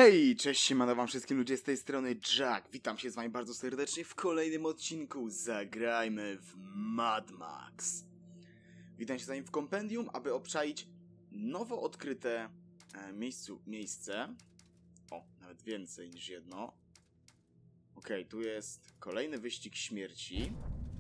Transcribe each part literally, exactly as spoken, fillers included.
Hej, cześć, siemano wam wszystkim ludzie, z tej strony Jack. Witam się z wami bardzo serdecznie w kolejnym odcinku Zagrajmy w Mad Max. Witam się z wami w kompendium, aby obczaić nowo odkryte e, miejscu, miejsce. O, nawet więcej niż jedno. Okej, okay, tu jest kolejny wyścig śmierci.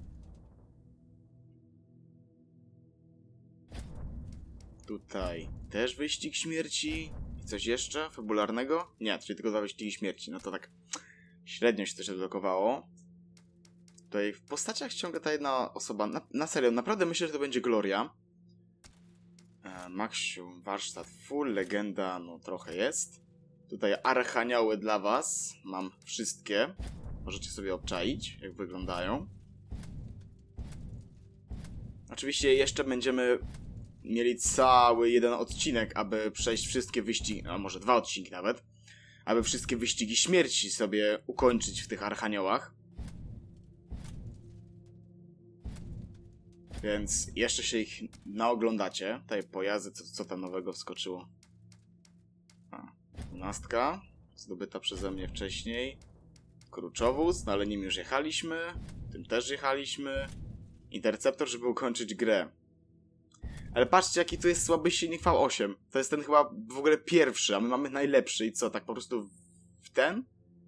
Tutaj też wyścig śmierci. I coś jeszcze? Fabularnego? Nie, czyli tylko dwa wyścigi śmierci. No to tak średnio się też odblokowało. Tutaj w postaciach ciągle ta jedna osoba. Na, na serio, naprawdę myślę, że to będzie Gloria. E, Maxiu, warsztat full, legenda, no trochę jest. Tutaj archanioły dla was. Mam wszystkie. Możecie sobie obczaić, jak wyglądają. Oczywiście jeszcze będziemy mieli cały jeden odcinek, aby przejść wszystkie wyścigi, a może dwa odcinki nawet, aby wszystkie wyścigi śmierci sobie ukończyć w tych archaniołach. Więc jeszcze się ich naoglądacie. Tutaj pojazdy, co, co tam nowego wskoczyło? A, dwunastka, zdobyta przeze mnie wcześniej. Kruczowóz, no ale nim już jechaliśmy. Tym też jechaliśmy. Interceptor, żeby ukończyć grę. Ale patrzcie, jaki tu jest słaby silnik V osiem. To jest ten chyba w ogóle pierwszy, a my mamy najlepszy. I co, tak po prostu w ten?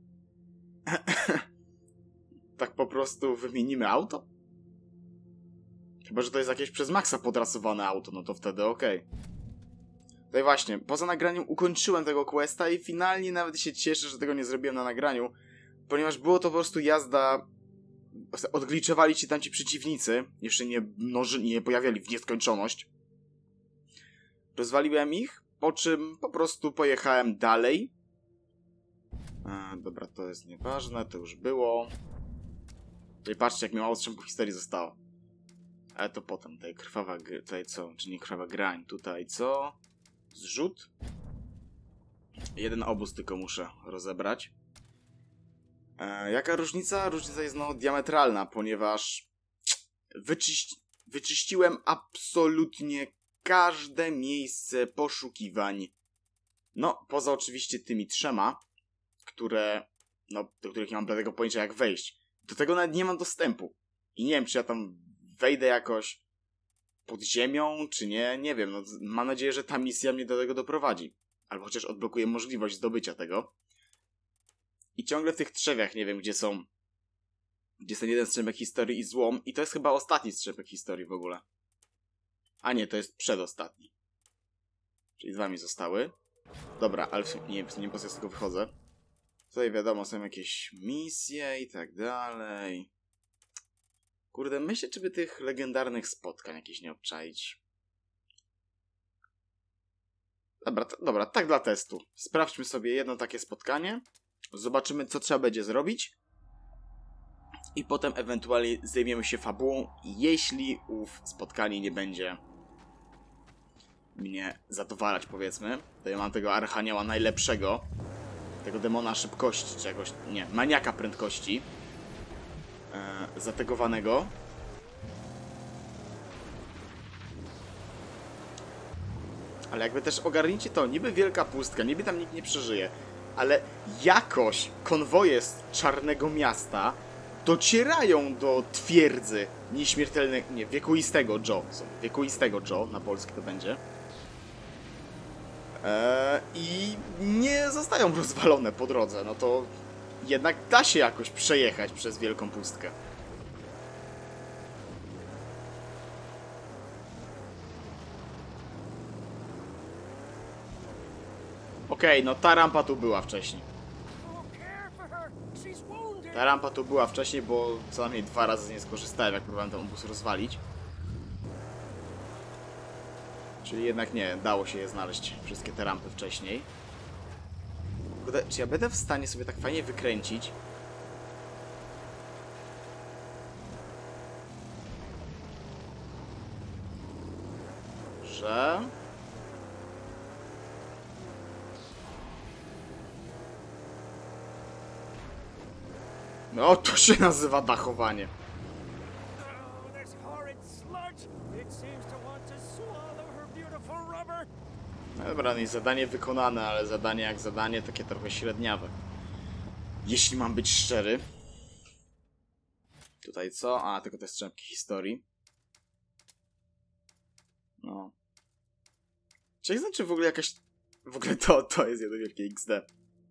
Tak po prostu wymienimy auto? Chyba, że to jest jakieś przez Maxa podrasowane auto, no to wtedy okej. Okay. Tutaj właśnie, poza nagraniem ukończyłem tego questa i finalnie nawet się cieszę, że tego nie zrobiłem na nagraniu, ponieważ było to po prostu jazda... Odgliczowali ci tam ci przeciwnicy, jeszcze nie, noży, nie pojawiali w nieskończoność. Rozwaliłem ich, po czym po prostu pojechałem dalej. A, dobra, to jest nieważne, to już było. Tutaj patrzcie, jak mi mało strzępu historii zostało. Ale to potem, tutaj krwawa, tutaj co, czy nie krwawa grań, tutaj co? Zrzut. Jeden obóz tylko muszę rozebrać. E, jaka różnica? Różnica jest no diametralna, ponieważ wyczyści wyczyściłem absolutnie każde miejsce poszukiwań. No, poza oczywiście tymi trzema, które, no, do których nie mam bladego pojęcia jak wejść. Do tego nawet nie mam dostępu. I nie wiem, czy ja tam wejdę jakoś pod ziemią, czy nie, nie wiem. No, mam nadzieję, że ta misja mnie do tego doprowadzi. Albo chociaż odblokuje możliwość zdobycia tego. I ciągle w tych trzewiach nie wiem, gdzie są. Gdzie jest ten jeden strzępek historii i złom. I to jest chyba ostatni strzępek historii w ogóle. A nie, to jest przedostatni. Czyli dwa mi zostały. Dobra, ale nie, nie po z tego wychodzę. Tutaj wiadomo, są jakieś misje i tak dalej. Kurde, myślę, czy by tych legendarnych spotkań jakichś nie obczaić. Dobra, dobra, tak dla testu. Sprawdźmy sobie jedno takie spotkanie. Zobaczymy, co trzeba będzie zrobić. I potem ewentualnie zajmiemy się fabułą, jeśli ów spotkanie nie będzie mnie zadowalać, powiedzmy. Tutaj mam tego archanioła najlepszego. Tego demona szybkości, czy jakoś... Nie, maniaka prędkości. E, zategowanego. Ale jakby też ogarnijcie to, niby wielka pustka, niby tam nikt nie przeżyje. Ale jakoś konwoje z Czarnego Miasta docierają do twierdzy nieśmiertelnego, nie, wiekuistego Joe. Wiekuistego Joe, na polski to będzie. Eee, I nie zostają rozwalone po drodze. No to jednak da się jakoś przejechać przez wielką pustkę. Okej, okay, no ta rampa tu była wcześniej. Ta rampa tu była wcześniej, bo co najmniej dwa razy z niej skorzystałem, jak próbowałem ten obóz rozwalić. Czyli jednak nie, dało się je znaleźć, wszystkie te rampy wcześniej. Kurde, czy ja będę w stanie sobie tak fajnie wykręcić? Że... No, to się nazywa dachowanie. No dobra, no i zadanie wykonane, ale zadanie jak zadanie, takie trochę średniawe. Jeśli mam być szczery. Tutaj co? A, tylko te strzępki historii. No. Czy znaczy w ogóle jakaś... W ogóle to, to jest jedno wielkie X D.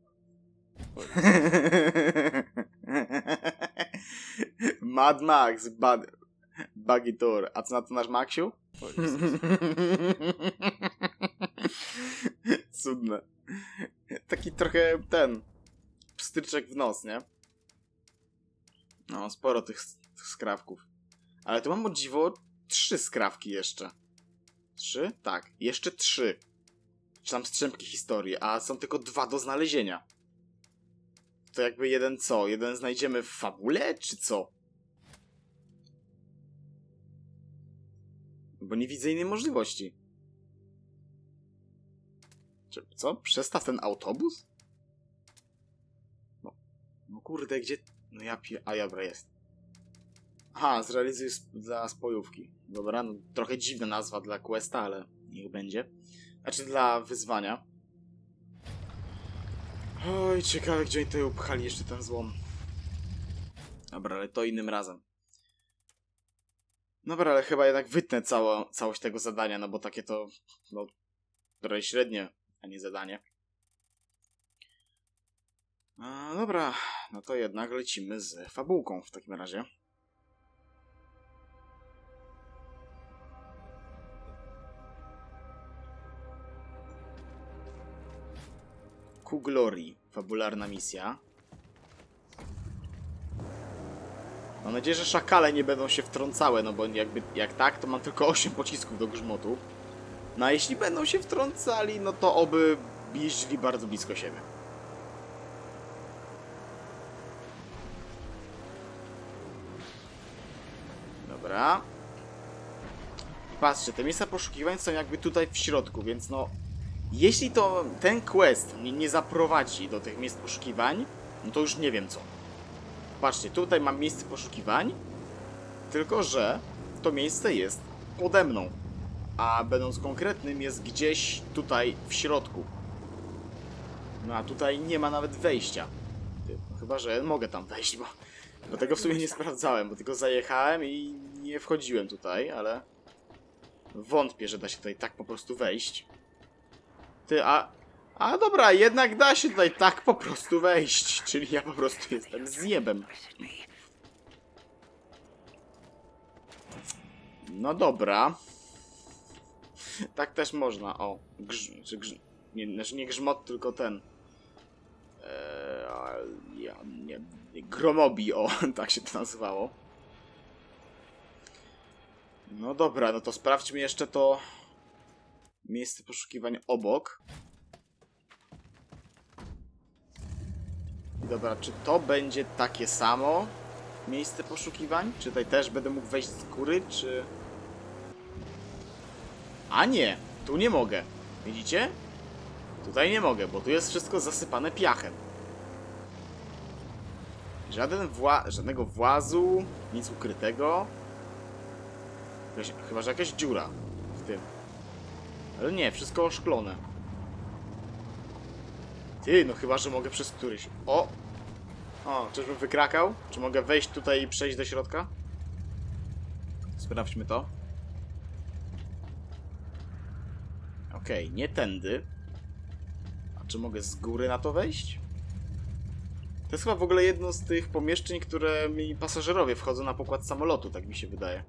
Mad Max, bad, Buggy Tour. A co na to nasz Maxiu? Cudne. Taki trochę ten... pstryczek w nos, nie? No, sporo tych, tych skrawków. Ale tu mam o dziwo trzy skrawki jeszcze. Trzy? Tak, jeszcze trzy. Czy tam strzępki historii, a są tylko dwa do znalezienia. To jakby jeden co? Jeden znajdziemy w fabule, czy co? Bo nie widzę innej możliwości. Czy, co? Przestaw ten autobus? No, no kurde, gdzie... No ja pi... A dobra, jest. Aha, zrealizuj sp dla spojówki. Dobra, no trochę dziwna nazwa dla questa, ale niech będzie. Znaczy dla wyzwania. Oj, ciekawe, gdzie oni tutaj upchali jeszcze ten złom. Dobra, ale to innym razem. Dobra, ale chyba jednak wytnę cało, całość tego zadania, no bo takie to, no, trochę średnie, a nie zadanie. A, dobra, no to jednak lecimy z fabułką w takim razie. Ku Glorii, fabularna misja. Mam nadzieję, że szakale nie będą się wtrącały, no bo jakby jak tak, to mam tylko osiem pocisków do grzmotu. No a jeśli będą się wtrącali, no to oby jeździli bardzo blisko siebie. Dobra. Patrzcie, te miejsca poszukiwań są jakby tutaj w środku, więc no... Jeśli to ten quest mnie nie zaprowadzi do tych miejsc poszukiwań, no to już nie wiem co. Patrzcie, tutaj mam miejsce poszukiwań, tylko że to miejsce jest pode mną. A będąc konkretnym, jest gdzieś tutaj w środku. No a tutaj nie ma nawet wejścia. No, chyba że mogę tam wejść, bo, bo tego w sumie nie sprawdzałem, bo tylko zajechałem i nie wchodziłem tutaj, ale wątpię, że da się tutaj tak po prostu wejść. Ty, a... A dobra, jednak da się tutaj tak po prostu wejść. Czyli ja po prostu jestem zjebem. No dobra. Tak też można, o. Grz... Czy grz... Nie, znaczy nie grzmot, tylko ten. Eee, ja, nie, Gromobi, o, tak się to nazywało. No dobra, no to sprawdźmy jeszcze to miejsce poszukiwań obok. Dobra, czy to będzie takie samo miejsce poszukiwań? Czy tutaj też będę mógł wejść z góry, czy... A nie, tu nie mogę. Widzicie? Tutaj nie mogę, bo tu jest wszystko zasypane piachem. Żaden wła... Żadnego włazu, nic ukrytego. Jakaś... Chyba, że jakaś dziura w tym. Ale nie, wszystko oszklone. Ty, no chyba, że mogę przez któryś... O! O, czyżbym wykrakał? Czy mogę wejść tutaj i przejść do środka? Sprawdźmy to. Okej, okay, nie tędy. A czy mogę z góry na to wejść? To jest chyba w ogóle jedno z tych pomieszczeń, które mi pasażerowie wchodzą na pokład samolotu, tak mi się wydaje.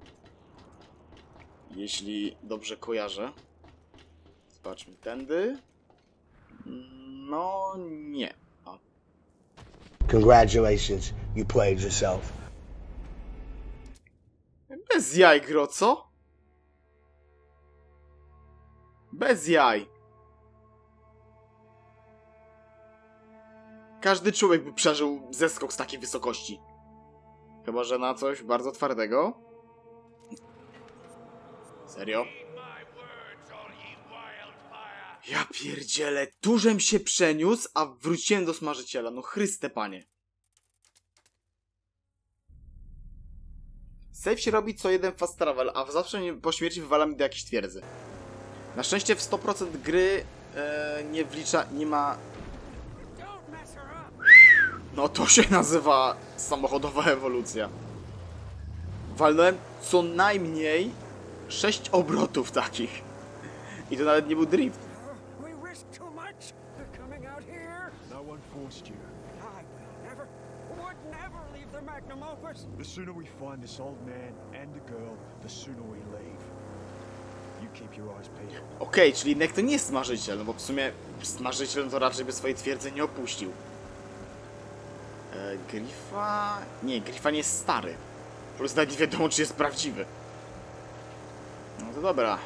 Jeśli dobrze kojarzę. Zobaczmy, tędy. No nie. O. Congratulations, you played yourself. Bez jaj, gro, co? Bez jaj. Każdy człowiek by przeżył zeskok z takiej wysokości. Chyba że na coś bardzo twardego. Serio? Ja pierdzielę, tużem się przeniósł, a wróciłem do smażyciela. No Chryste Panie. Save się robi co jeden fast travel, a zawsze po śmierci wywala mi do jakiejś twierdzy. Na szczęście w sto procent gry e, nie wlicza, nie ma... No to się nazywa samochodowa ewolucja. Walnąłem co najmniej sześć obrotów takich. I to nawet nie był drift. The sooner we find this old man and the girl, the sooner we leave. You keep your eyes peeled. Okej, okay, czyli Nek to nie jest smażyciel, no bo w sumie smażyciel to raczej by swojej twierdzy nie opuścił. E, Griffa... Nie, Griffa nie jest stary. Plus nawet nie wiadomo, czy jest prawdziwy. No to dobra.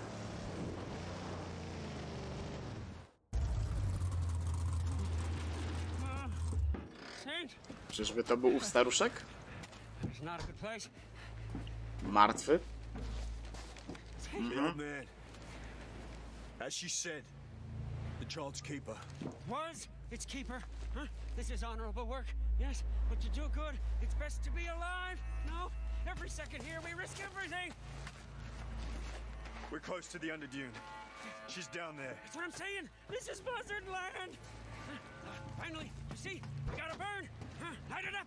Czyżby to był ów staruszek? Martwy? Mhm. As she said, the child's keeper. Was its keeper? Huh? This is honorable work, yes, but to do good, it's best to be alive. No, every second here we risk everything. We're close to the Underdune. She's down there. That's what I'm saying. This is Buzzard Land. Uh, finally, you see, we gotta burn. Huh? Light it up.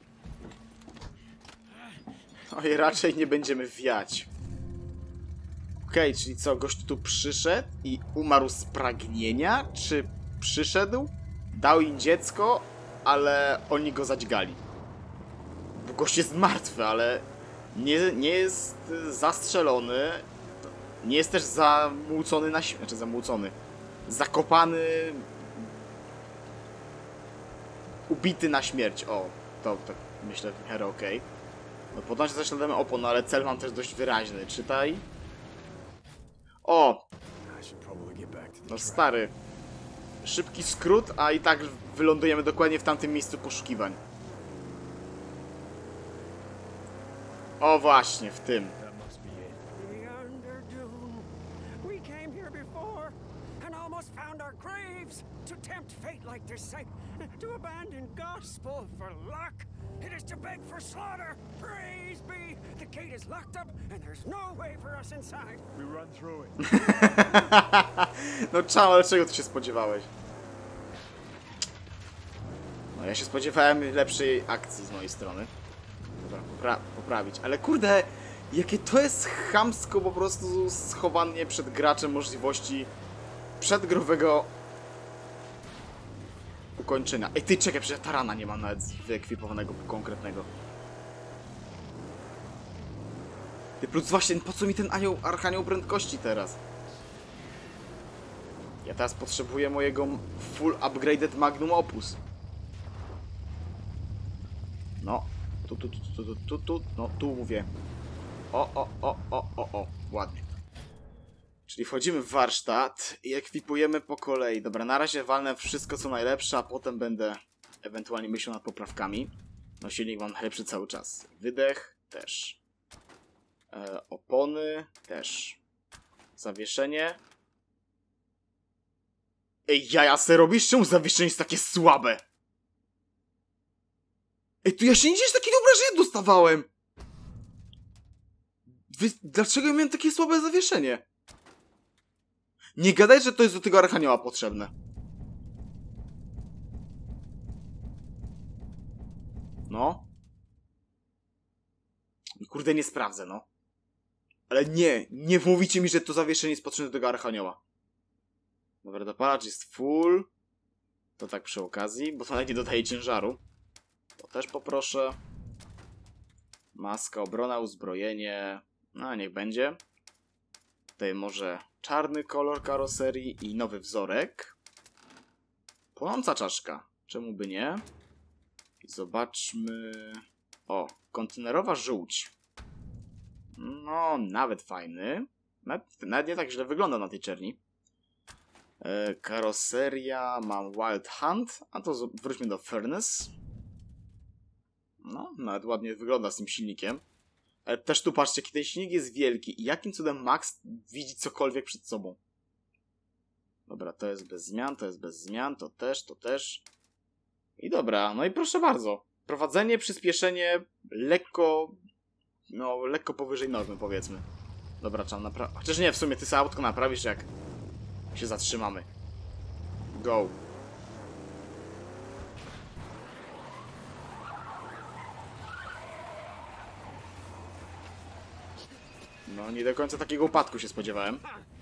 Oj, raczej nie będziemy wiać. Okej, okay, czyli co, gość tu przyszedł i umarł z pragnienia? Czy przyszedł, dał im dziecko, ale oni go zadźgali? Bo gość jest martwy, ale nie, nie jest zastrzelony, nie jest też zamłócony na śmierć, znaczy zamłócony, zakopany, ubity na śmierć. O, to tak myślę w miarę okej. Okay. No podążę za śladem opon, no ale cel mam też dość wyraźny. Czytaj. O! No stary. Szybki skrót, a i tak wylądujemy dokładnie w tamtym miejscu poszukiwań. O właśnie, w tym. It is to beg for slaughter. Praise be. The gate is locked up and there's no way for us inside. We run through it. No czemu, ale czego ty się spodziewałeś? No ja się spodziewałem lepszej akcji z mojej strony. Dobra, popra poprawić. Ale kurde, jakie to jest chamsko po prostu schowanie przed graczem możliwości przedgrowego ukończenia. Ej, ty czekaj, przecież tarana nie mam nawet wyekwipowanego konkretnego. Ty plus właśnie, po co mi ten anioł, archanioł prędkości teraz? Ja teraz potrzebuję mojego full upgraded magnum opus. No, tu, tu, tu, tu, tu, tu, tu, no tu mówię. O, o, o, o, o, o, ładnie. Czyli wchodzimy w warsztat i ekwipujemy po kolei. Dobra, na razie walnę wszystko co najlepsze, a potem będę ewentualnie myślał nad poprawkami. No silnik mam najlepszy cały czas. Wydech też. E, opony też. Zawieszenie. Ej, jaja se robisz? Czemu zawieszenie jest takie słabe? Ej, tu ja się nigdzie takich obrażeń dostawałem! Wy, dlaczego ja miałem takie słabe zawieszenie? Nie gadaj, że to jest do tego archanioła potrzebne. No. Kurde, nie sprawdzę, no. Ale nie, nie mówicie mi, że to zawieszenie jest potrzebne do tego archanioła. Dobra, dopalacz jest full. To tak przy okazji, bo to nawet nie dodaje ciężaru. To też poproszę. Maska, obrona, uzbrojenie. No, niech będzie. Tutaj może czarny kolor karoserii i nowy wzorek. Płonąca czaszka. Czemu by nie? I zobaczmy... O, kontenerowa żółć. No, nawet fajny. Nawet, nawet nie tak źle wygląda na tej czerni. E, karoseria, mam Wild Hunt. A to wróćmy do Furnace. No, nawet ładnie wygląda z tym silnikiem. Ale też tu patrzcie, jaki ten silnik jest wielki i jakim cudem Max widzi cokolwiek przed sobą. Dobra, to jest bez zmian, to jest bez zmian, to też, to też. I dobra, no i proszę bardzo. Prowadzenie, przyspieszenie, lekko, no lekko powyżej normy powiedzmy. Dobra, trzeba naprawić. Chociaż nie, w sumie ty sobie autko naprawisz jak się zatrzymamy. Go. No, nie do końca takiego upadku się spodziewałem.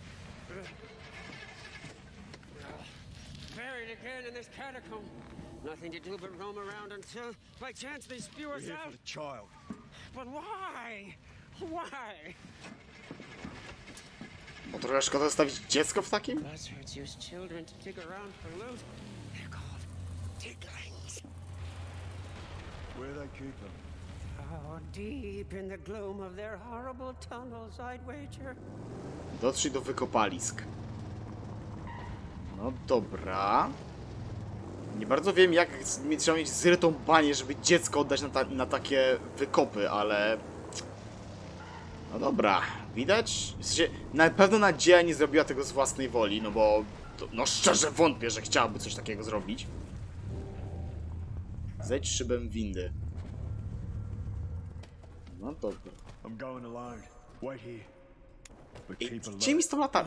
Buried again in this catacomb. Nothing to do but roam around until, by chance, they spew We're us here for out. the child. But why? Why? Bo trochę szkoda zostawić dziecko w takim? Buzzards use children to dig around for loot. They're called tiglings. Where they keep them? Oh, deep in the gloom of their horrible tunnels, I'd wager. Dotrzyj do wykopalisk. No dobra. Nie bardzo wiem, jak trzeba mieć zrytą banię, żeby dziecko oddać na, ta na takie wykopy, ale... No dobra, widać? W sensie, na pewno nadzieja nie zrobiła tego z własnej woli, no bo... To, no szczerze wątpię, że chciałaby coś takiego zrobić. Zejdź szybem windy. No dobra. I'm going alone. Wait here. But Ej, keep alert. gdzie mi z tą lata...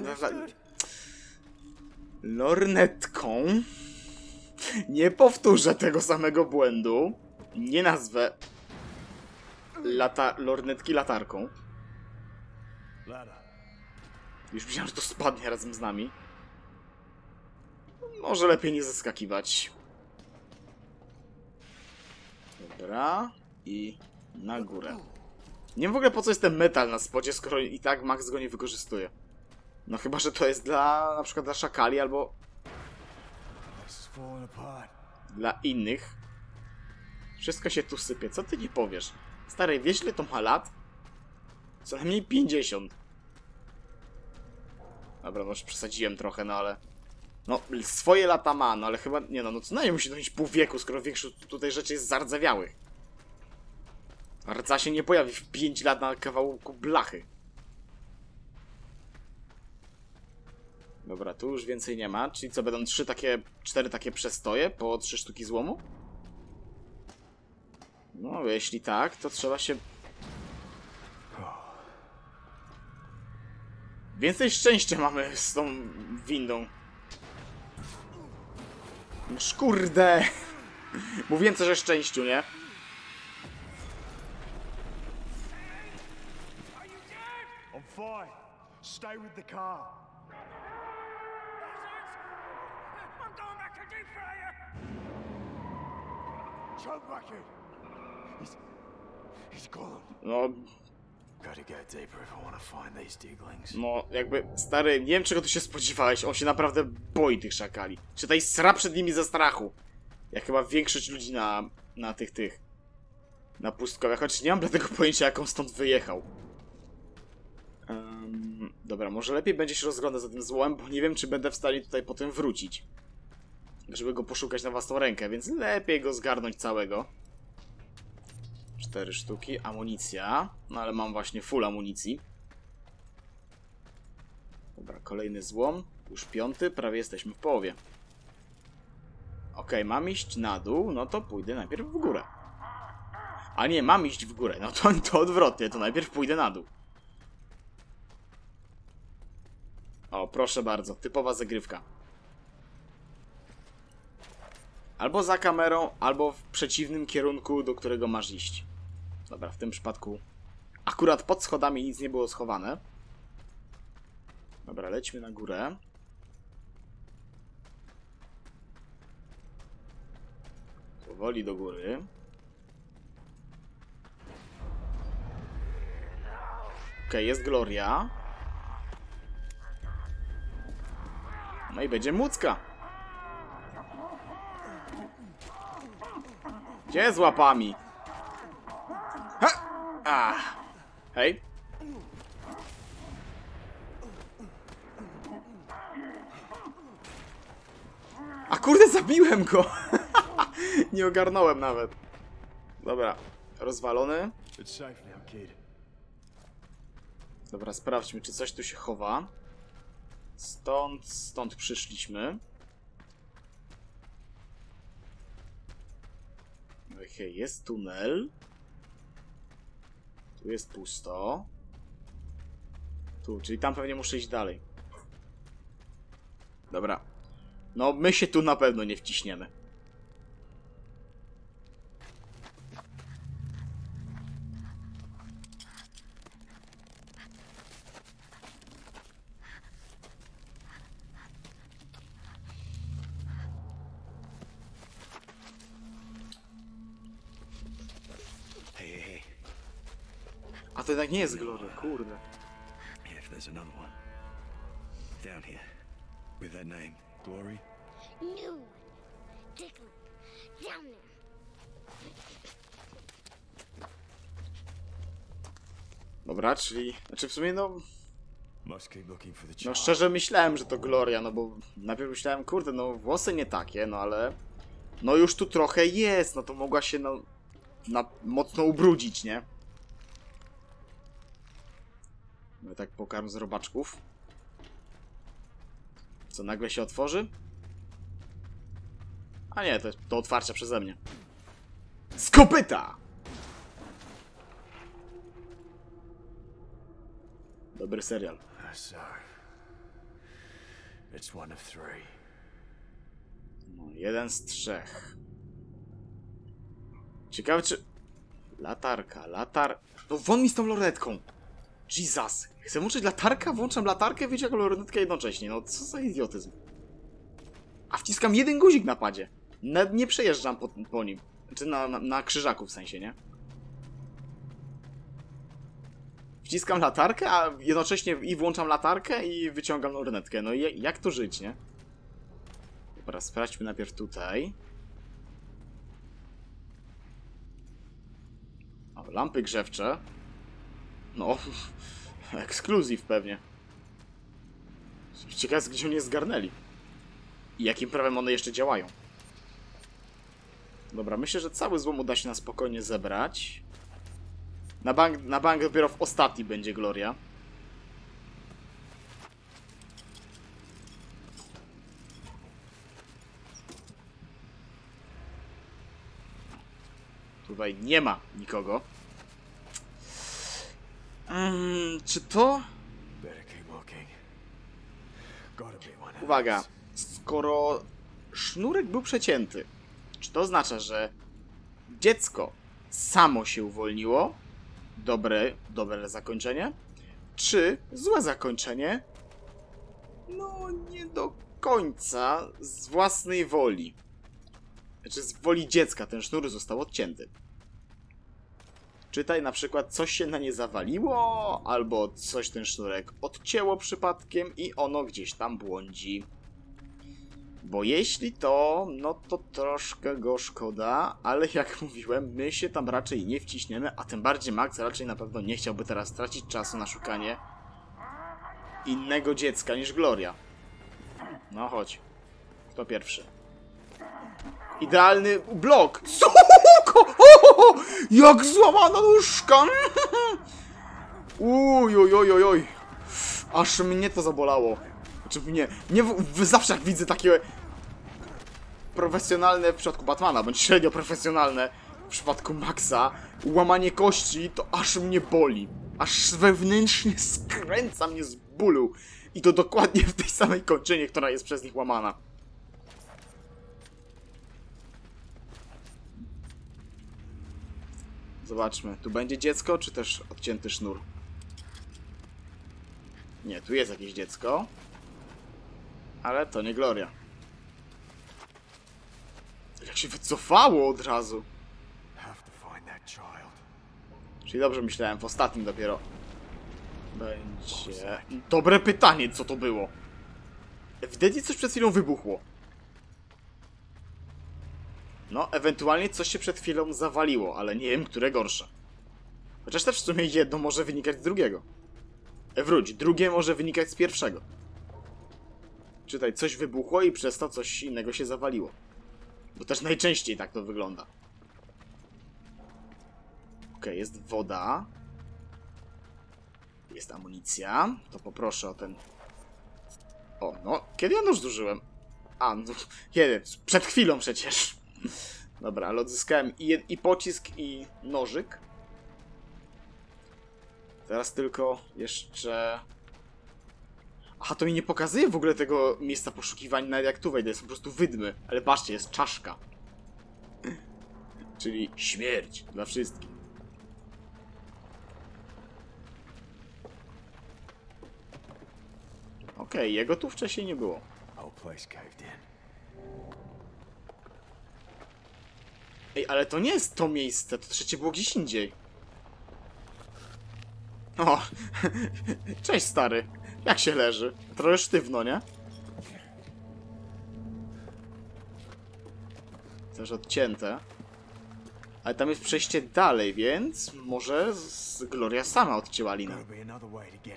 Lornetką... Nie powtórzę tego samego błędu. Nie nazwę lata lornetki latarką. Ladder. Już myślałem, że to spadnie razem z nami. Może lepiej nie zaskakiwać. Dobra. I na górę. Nie wiem w ogóle po co jest ten metal na spodzie, skoro i tak Max go nie wykorzystuje. No chyba, że to jest dla na przykład dla szakali albo This is falling apart. dla innych. Wszystko się tu sypie. Co ty nie powiesz? Stary, wiesz ile to ma lat? Co najmniej pięćdziesiąt. Dobra, no już przesadziłem trochę, no ale... No, swoje lata ma, no ale chyba... Nie no, no co najmniej musi dość pół wieku, skoro większość tutaj rzeczy jest zardzewiałych. Rdza się nie pojawi w pięć lat na kawałku blachy. Dobra, tu już więcej nie ma. Czyli co, będą trzy takie... cztery takie przestoje po trzy sztuki złomu? No, jeśli tak, to trzeba się... Więcej szczęścia mamy z tą windą. No kurde! Mówiłem coś o szczęściu, nie? I'm fine. Stay with the car. I'm going back to deep fryer! Jump back in. He's... He's gone. No, Gotta go deeper if I want to find these diglings. no, jakby, stary, nie wiem czego tu się spodziewałeś. On się naprawdę boi tych szakali. Czytaj, sra przed nimi ze strachu. Jak chyba większość ludzi na, na tych, tych... Na pustkowiach, choć nie mam dlatego pojęcia, jak on stąd wyjechał. Um, dobra, może lepiej będzie się rozglądać za tym złomem, bo nie wiem, czy będę w stanie tutaj potem wrócić. Żeby go poszukać na własną rękę, więc lepiej go zgarnąć całego. Cztery sztuki, amunicja. No ale mam właśnie full amunicji. Dobra, kolejny złom. Już piąty, prawie jesteśmy w połowie. Okej, mam iść na dół, no to pójdę najpierw w górę. A nie, mam iść w górę, no to, to odwrotnie, to najpierw pójdę na dół. O, proszę bardzo, typowa zagrywka. Albo za kamerą, albo w przeciwnym kierunku, do którego masz iść. Dobra, w tym przypadku akurat pod schodami nic nie było schowane. Dobra, lećmy na górę. Powoli do góry. Okej, jest Gloria. No i będzie Mucka. Gdzie z łapami? Ha! Ah. Hej. A kurde, zabiłem go! Nie ogarnąłem nawet. Dobra, rozwalony. It's safe now, kid. Dobra, sprawdźmy, czy coś tu się chowa. Stąd, stąd przyszliśmy. Okej, jest tunel. Tu jest pusto. Tu, czyli tam pewnie muszę iść dalej. Dobra. No, my się tu na pewno nie wciśniemy. Hey, hey, hey. A to jednak nie jest Gloria, kurde. If there's another one. Down here. With that name. Glory? New one. Declan. Down there. Dobra, czyli... Znaczy w sumie no... Must keep looking for the No child. szczerze myślałem, że to Gloria, no bo najpierw myślałem, kurde, no włosy nie takie, no ale... No już tu trochę jest, no to mogła się no... Na, mocno ubrudzić, nie? No tak pokarm z robaczków. Co, nagle się otworzy? A nie, to jest do otwarcia przeze mnie. Z kopyta! Dobry serial. So, it's one of three. No, jeden z trzech. Ciekawe czy... Latarka, latar... No won mi z tą lornetką! Jesus! Chcę włączyć latarkę, włączam latarkę, wiecie jak lornetkę jednocześnie. No co za idiotyzm. A wciskam jeden guzik na padzie. Nawet nie przejeżdżam po, po nim. Znaczy na, na, na krzyżaku w sensie, nie? Wciskam latarkę, a jednocześnie i włączam latarkę i wyciągam lornetkę. No i jak to żyć, nie? Dobra, sprawdźmy najpierw tutaj. O, lampy grzewcze. No, ekskluzyw pewnie. Ciekawe, gdzie oni je zgarnęli. I jakim prawem one jeszcze działają. Dobra, myślę, że cały złom uda się na spokojnie zebrać. Na bank, na bank dopiero w ostatni będzie Gloria. Tutaj nie ma nikogo. Hmm, czy to... Better keep looking. Gotta be one Uwaga, else. skoro sznurek był przecięty, czy to oznacza, że dziecko samo się uwolniło? Dobre, dobre zakończenie? Czy złe zakończenie? No, nie do końca z własnej woli. Znaczy z woli dziecka ten sznur został odcięty. Czytaj na przykład coś się na nie zawaliło, albo coś ten sznurek odcięło przypadkiem i ono gdzieś tam błądzi. Bo jeśli to, no to troszkę go szkoda, ale jak mówiłem, my się tam raczej nie wciśniemy, a tym bardziej Max raczej na pewno nie chciałby teraz tracić czasu na szukanie innego dziecka niż Gloria. No chodź. Kto pierwszy? Idealny blok! Suko! O! Jak złamana nóżka! Uj, uj, uj, uj, uj. Aż mnie to zabolało. Znaczy mnie, nie w, w, zawsze jak widzę takie profesjonalne w przypadku Batmana, bądź średnio profesjonalne w przypadku Maxa, łamanie kości, to aż mnie boli. Aż wewnętrznie skręca mnie z bólu. I to dokładnie w tej samej kończynie, która jest przez nich łamana. Zobaczmy, tu będzie dziecko, czy też odcięty sznur? Nie, tu jest jakieś dziecko. Ale to nie Gloria. Jak się wycofało od razu. Have to find that child. Czyli dobrze myślałem, w ostatnim dopiero. Będzie... Dobre pytanie, co to było. Ewidentnie coś przed chwilą wybuchło. No, ewentualnie coś się przed chwilą zawaliło, ale nie wiem, które gorsze. Chociaż też w sumie jedno może wynikać z drugiego. E, wróć, drugie może wynikać z pierwszego. Czytaj, coś wybuchło i przez to coś innego się zawaliło. Bo też najczęściej tak to wygląda. Okej, jest woda. Jest amunicja. To poproszę o ten... O, no, kiedy ja nóż zużyłem? A, no, jeden, przed chwilą przecież. Dobra, ale odzyskałem i, i pocisk, i nożyk. Teraz tylko jeszcze... Aha, to mi nie pokazuje w ogóle tego miejsca poszukiwań, nawet jak tu wejdę, są po prostu wydmy. Ale patrzcie, jest czaszka. Czyli śmierć dla wszystkich. Okej, okay, jego tu wcześniej nie było. Whole place caved in. Ej, ale to nie jest to miejsce, to trzecie było gdzieś indziej. O, cześć stary. Jak się leży? Trochę sztywno, nie? Też odcięte. Ale tam jest przejście dalej, więc może z Gloria sama odcięła linę. Okej,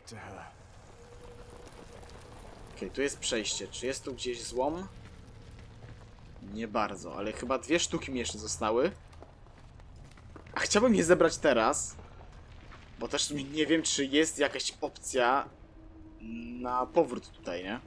okay, tu jest przejście. Czy jest tu gdzieś złom? Nie bardzo, ale chyba dwie sztuki mi jeszcze zostały. A chciałbym je zebrać teraz. Bo też nie wiem, czy jest jakaś opcja na powrót tutaj, nie?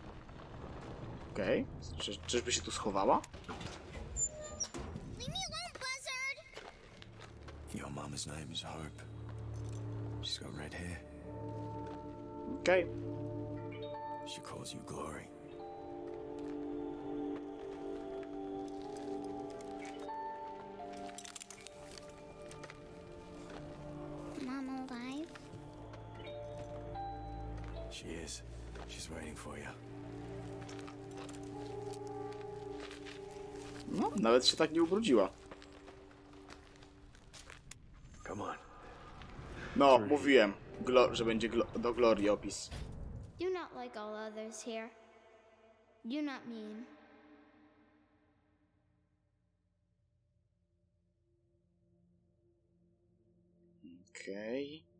Okej. Okay. Czy, czyżby się tu schowała? Leave me alone, Buzzard! Your mama's name is Hope. She's got red hair. Okej. Okay. She calls you Glory. Mom alive? She is. She's waiting for you. No, nawet się tak nie ubrudziła. Come on. No, mówiłem, Glo że będzie glo do Glorii opis. You're not like all others here. You're not mean. Okej. Okay.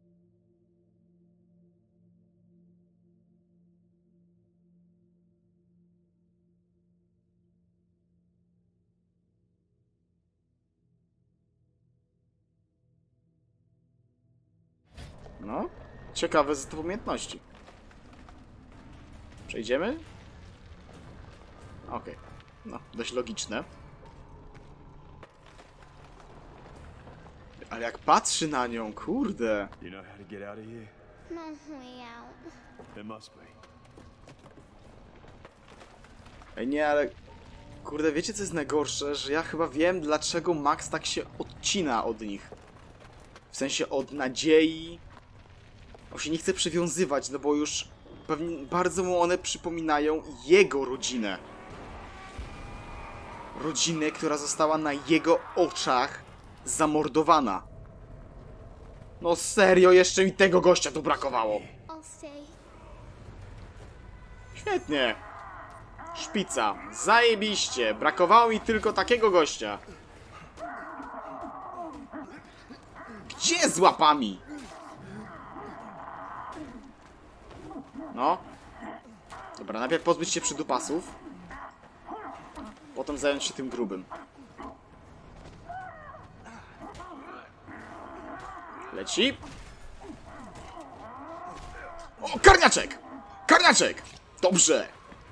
No, ciekawe z tych umiejętności. Przejdziemy? Okej. Okay. No, dość logiczne. Ale jak patrzy na nią, kurde. You know how to get out of here? No way out. There must be. Ej, nie, ale... Kurde, wiecie co jest najgorsze? Że ja chyba wiem, dlaczego Max tak się odcina od nich. W sensie od nadziei. On się nie chce przywiązywać, no bo już pewnie bardzo mu one przypominają jego rodzinę. Rodzinę, która została na jego oczach zamordowana. No serio, jeszcze mi tego gościa tu brakowało. I'll stay. Świetnie. Szpica. Zajebiście. Brakowało mi tylko takiego gościa. Gdzie z łapami? No. Dobra, najpierw pozbyć się przydupasów. Potem zająć się tym grubym. Leci. O, karniaczek! Karniaczek! Dobrze!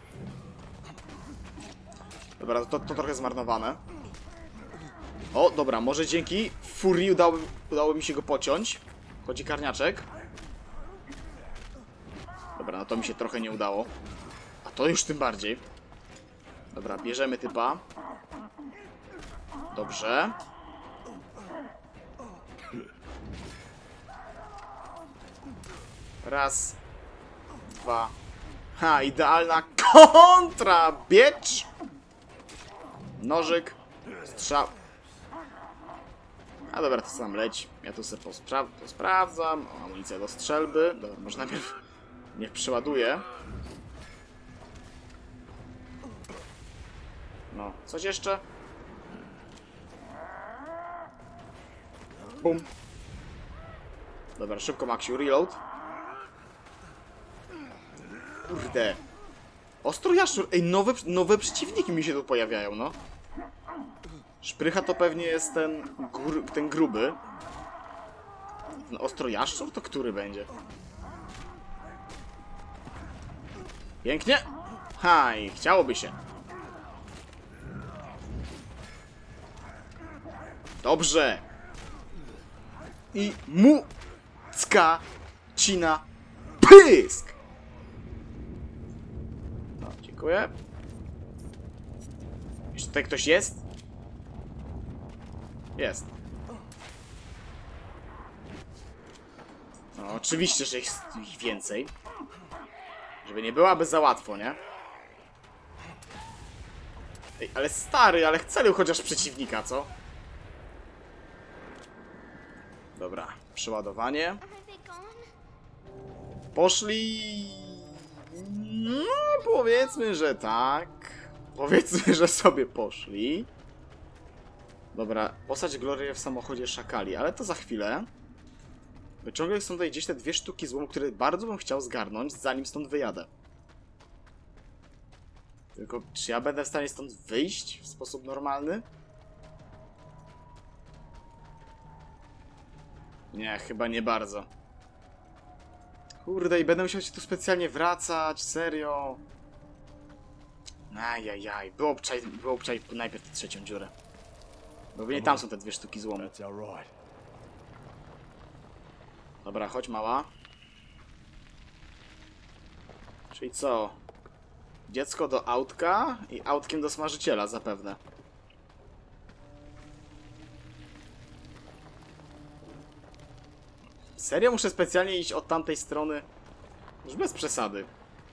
Dobra, to, to trochę zmarnowane. O, dobra, może dzięki furii udało, udało mi się go pociąć. Chodzi karniaczek. Dobra, no to mi się trochę nie udało. A to już tym bardziej. Dobra, bierzemy typa. Dobrze. Raz. Dwa. Ha, idealna kontra, bitch! Nożyk. Strzał. A dobra, to sam leć. Ja tu sobie pospra to sprawdzam. O, amunicja do strzelby. Dobra, może najpierw niech przeładuje. No, coś jeszcze? Bum. Dobra, szybko Maxiu, reload. Kurde. Ostro jaszczur. Ej, nowe, nowe przeciwniki mi się tu pojawiają, no. Szprycha to pewnie jest ten, gr ten gruby. Ten ostro jaszczur to który będzie? Pięknie. Haj, chciałoby się. Dobrze. I mu... Cka... Cina... Pysk! Dziękuję. Jeszcze tutaj ktoś jest? Jest. No, oczywiście, że jest ich więcej. Żeby nie byłaby za łatwo, nie? Ej, ale stary, ale celuj chociaż przeciwnika, co? Dobra, przeładowanie. Are they gone? Poszli... No, powiedzmy, że tak. Powiedzmy, że sobie poszli. Dobra, posadź Glorię w samochodzie szakali, ale to za chwilę. Bo ciągle są tutaj gdzieś te dwie sztuki złomu, które bardzo bym chciał zgarnąć, zanim stąd wyjadę. Tylko, czy ja będę w stanie stąd wyjść w sposób normalny? Nie, chyba nie bardzo. Kurde, i będę musiał się tu specjalnie wracać, serio. Ajajaj, było obczaj, było obczaj najpierw tę trzecią dziurę. Bo nie tam są te dwie sztuki złomu. That's all right. Dobra, chodź mała. Czyli co? Dziecko do autka i autkiem do smażyciela zapewne. Serio muszę specjalnie iść od tamtej strony? Już bez przesady.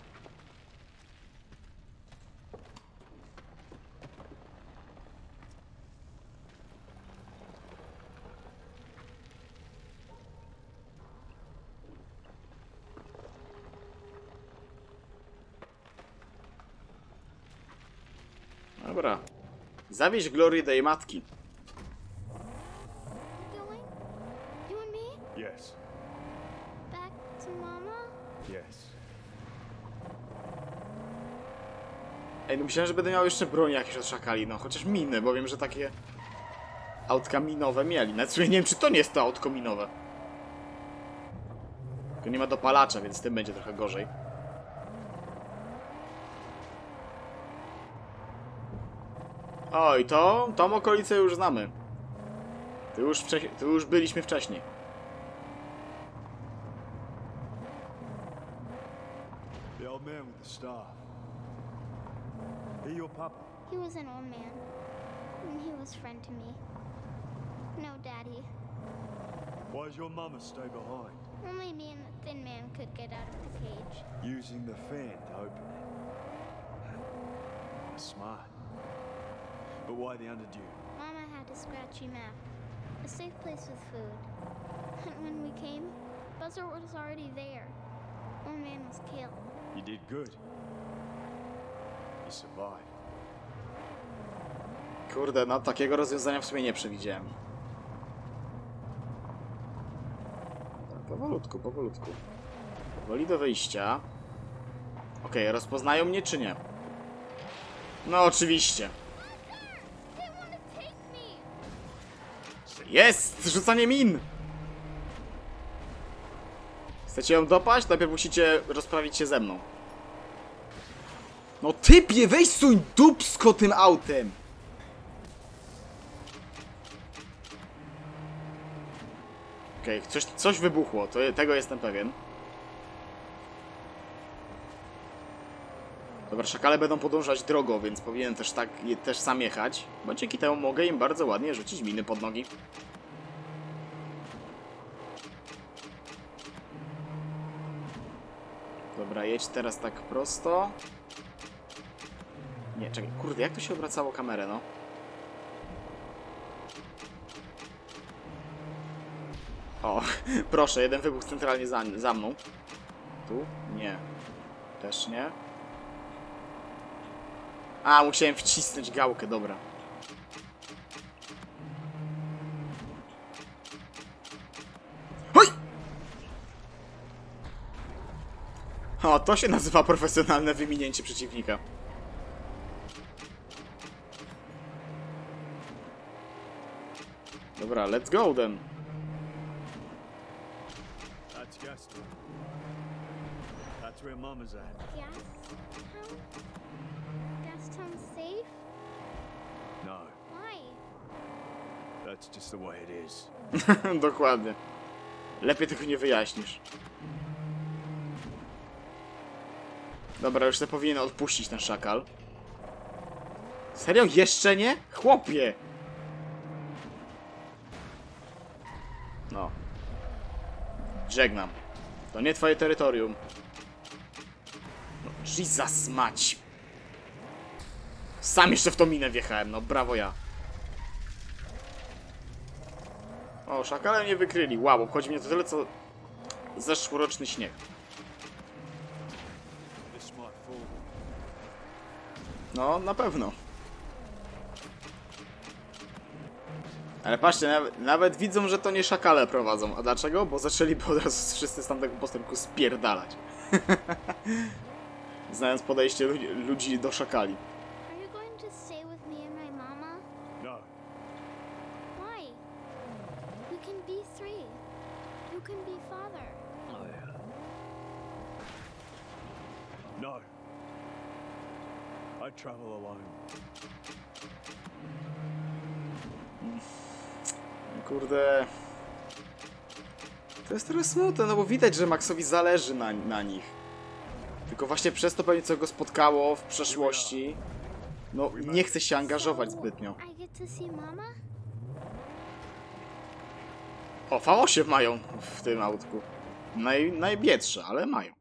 Dobra. Zawieź Glorię do jej matki. Going? You and me? Yes. Back to Mama? Yes. Ej, no myślałem, że będę miał jeszcze broń jakieś od szakali, no chociaż miny, bo wiem, że takie autka minowe mieli. Nawet w sumie nie wiem, czy to nie jest to autko minowe. Tylko nie ma dopalacza, więc z tym będzie trochę gorzej. Oj, to, tą okolicę już znamy. Tu już, tu już byliśmy wcześniej. The old man with the staff. He your papa? He was an old man. And he was friend to me. No, Daddy. Why does your mama stay behind? Only me and the thin man could get out of the cage. Using the fan to open it. Smart. But why the underdew? Mama had a scratchy map. A safe place with food. And when we came, Buzzer was already there. Old man was killed. You did good. You survived. Kurde, no takiego rozwiązania w sumie nie przewidziałem. Powolutku, powolutku. Powoli do wyjścia. Okej, okay, rozpoznają mnie czy nie? No oczywiście. Jest! Rzucanie min! Chcecie ją dopaść? Najpierw musicie rozprawić się ze mną. No typie, weź suń dupsko tym autem! Okej, okay, coś, coś wybuchło, to, tego jestem pewien. Dobra, szakale będą podążać drogą, więc powinienem też tak też sam jechać, bo dzięki temu mogę im bardzo ładnie rzucić miny pod nogi. Dobra, jedź teraz tak prosto. Nie, czekaj, kurde, jak to się obracało kamerę, no? O, proszę, jeden wybuch centralnie za, za mną. Tu? Nie. Też nie. A, musiałem wcisnąć gałkę, dobra. Hoj! O, to się nazywa profesjonalne wyminięcie przeciwnika. Dobra, let's go then. That's Gaston. That's where Mama's at. Gastown? Gastown safe? No, Why? that's just the way it is. Dokładnie. Lepiej tego nie wyjaśnisz. Dobra, już to powinien odpuścić ten szakal. Serio? Jeszcze nie? Chłopie! No. Żegnam. To nie twoje terytorium. No, Jesus mać. Sam jeszcze w tą minę wjechałem, no brawo ja. O, szakale mnie wykryli. Wow, obchodzi mnie to tyle, co zeszłoroczny śnieg. No, na pewno. Ale patrzcie, nawet, nawet widzą, że to nie szakale prowadzą. A dlaczego? Bo zaczęliby od razu wszyscy z tamtego postępku spierdalać. Znając podejście ludzi, ludzi do szakali. Are you going to stay with me and my mama? No. Why? You can be three. You can be father. Oh, yeah. No. I travel alone. Kurde. To jest trochę smutne, no bo widać, że Maxowi zależy na, na nich. Tylko właśnie przez to pewnie co go spotkało w przeszłości. No, nie chce się angażować zbytnio. I get to see mama? O, V osiem mają w tym autku. Naj, najbiedsze, ale mają.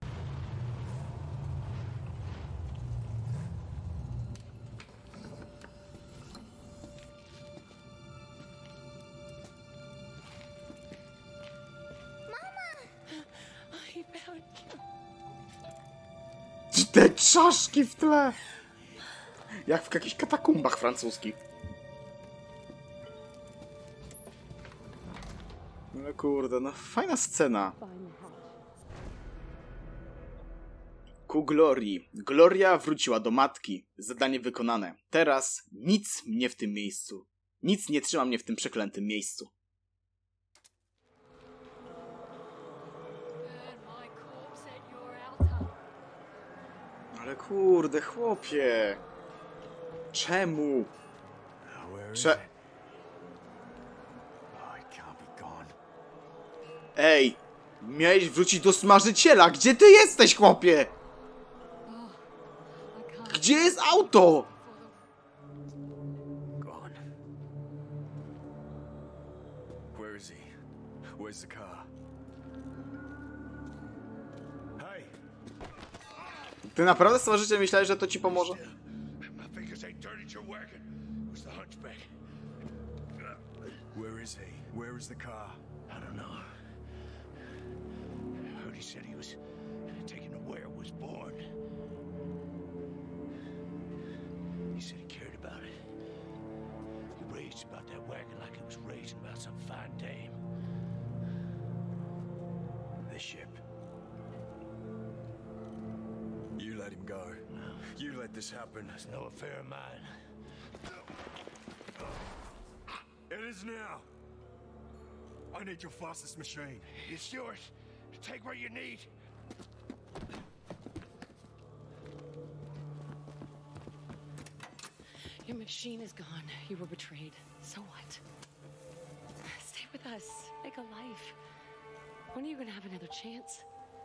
Te czaszki w tle! Jak w jakichś katakumbach francuskich. No kurde, no fajna scena. Ku Glorii. Gloria wróciła do matki. Zadanie wykonane. Teraz nic mnie w tym miejscu. Nic nie trzyma mnie w tym przeklętym miejscu. Ale kurde, chłopie. Czemu? Cze... Ej, miałeś wrócić do smażyciela. Gdzie ty jesteś, chłopie? Gdzie jest auto? Where is he? Where's the car? Hey! Ty naprawdę smażyciel myślałeś, że to ci pomoże? My fingers ain't dirty, you're working. Where's the hunchback? Where is he? Where is the car? I don't know. I heard he said he was taken to where it was born. He said he cared about it. He raged about that wagon like he was raging about some fine dame. The ship. You let him go. You let this happen. It's no affair of mine. It is now. I need your fastest machine. It's yours. Take what you need. Your machine is gone. You were betrayed. So what? Stay with us. Make a life. When are you gonna have another chance?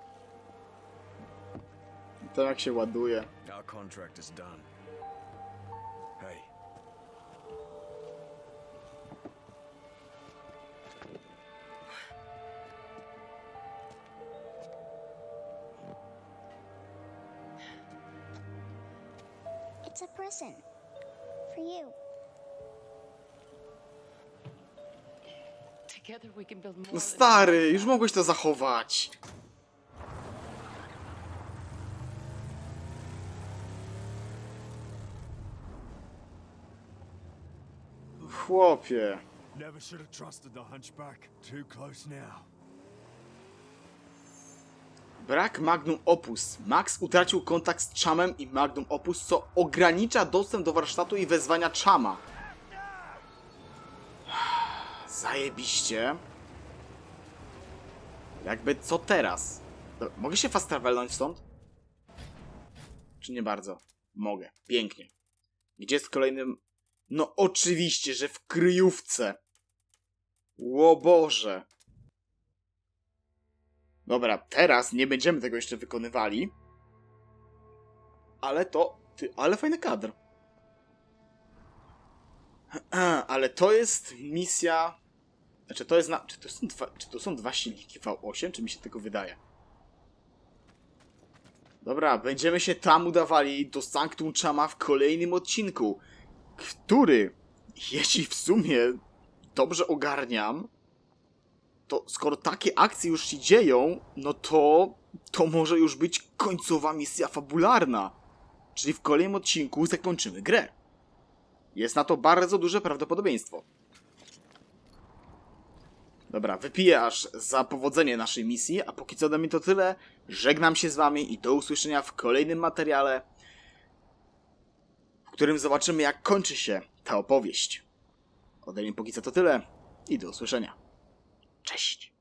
To jak się ładuje. Our contract is done. Hey. It's a present. For you. Together we can build more. No stary, już mogłeś to zachować. Chłopie. Never should have trusted the hunchback. Too close now. Brak Magnum Opus. Max utracił kontakt z Chamem i Magnum Opus, co ogranicza dostęp do warsztatu i wezwania Chama. Zajebiście. Jakby co teraz? Dobra, mogę się fast travelnąć stąd? Czy nie bardzo? Mogę. Pięknie. Gdzie jest kolejnym... No oczywiście, że w kryjówce. Ło Boże. Dobra, teraz nie będziemy tego jeszcze wykonywali. ale to... Ty, ale fajny kadr. Ale to jest misja... Znaczy to jest na... Czy to są dwa, czy to są dwa silniki V osiem, czy mi się tylko wydaje? Dobra, będziemy się tam udawali do Sanctum Chama w kolejnym odcinku, który, jeśli w sumie dobrze ogarniam, to skoro takie akcje już się dzieją, no to to może już być końcowa misja fabularna. Czyli w kolejnym odcinku zakończymy grę. Jest na to bardzo duże prawdopodobieństwo. Dobra, wypiję aż za powodzenie naszej misji, a póki co ode mnie to tyle. Żegnam się z wami i do usłyszenia w kolejnym materiale, w którym zobaczymy, jak kończy się ta opowieść. Ode mnie póki co to tyle i do usłyszenia. Cześć!